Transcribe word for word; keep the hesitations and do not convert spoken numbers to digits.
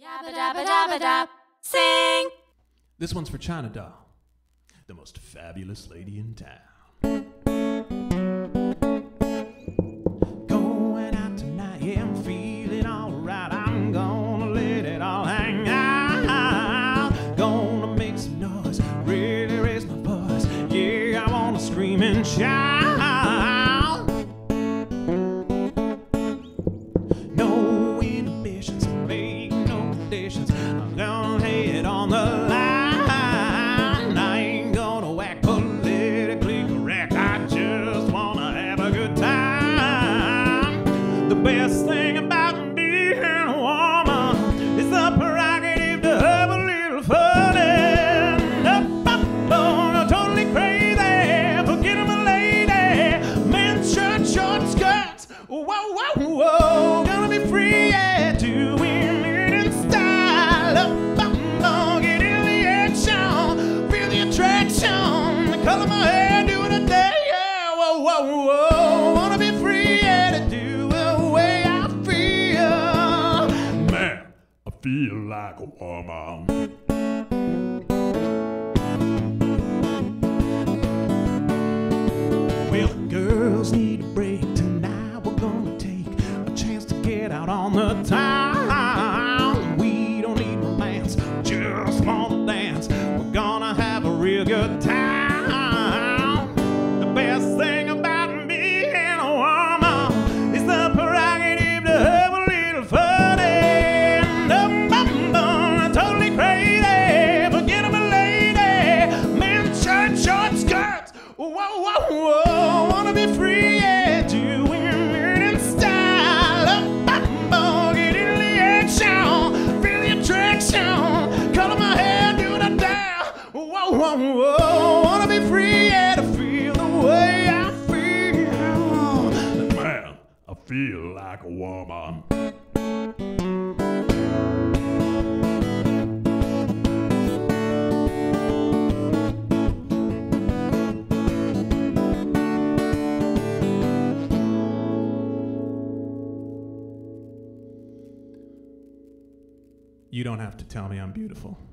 Yabba dabba dabba dab. Sing! This one's for China Doll, the most fabulous lady in town. Going out tonight, yeah, I'm feeling alright. I'm gonna let it all hang out. Gonna make some noise, really raise my voice. Yeah, I wanna scream and shout. No inhibitions, make no conditions. I'm gonna lay it on the line. I ain't gonna act politically correct. I just wanna have a good time. The best thing about being a woman is the prerogative to have a little fun. Up, up, oh, totally crazy. Forget I'm a lady. Men's shirt, short skirts. Whoa, whoa, whoa. Gonna be free, yeah, doing it in style. Up, up, oh, get in the action. Feel the attraction. The color of my hair, doing a day, yeah. Whoa, whoa, whoa. Wanna be free, yeah, to do the way I feel. Man, I feel like a woman. Well, the girls need a break tonight. We're gonna take a chance to get out on the town. We don't need romance, just wanna dance. We're gonna have a real good time. The best thing about being a woman is the prerogative to have a little fun. And um, um, um, totally crazy. Forget I'm a lady. Men's shirt, short skirts. Whoa, whoa, whoa. Wanna be free, yeah, doing it in style. Up, up, oh, get in the action. Feel the attraction. Color my hair, doing a down. Whoa, whoa, whoa. Wanna be free, yeah, to feel the way I feel. Man, I feel like a woman. You don't have to tell me I'm beautiful.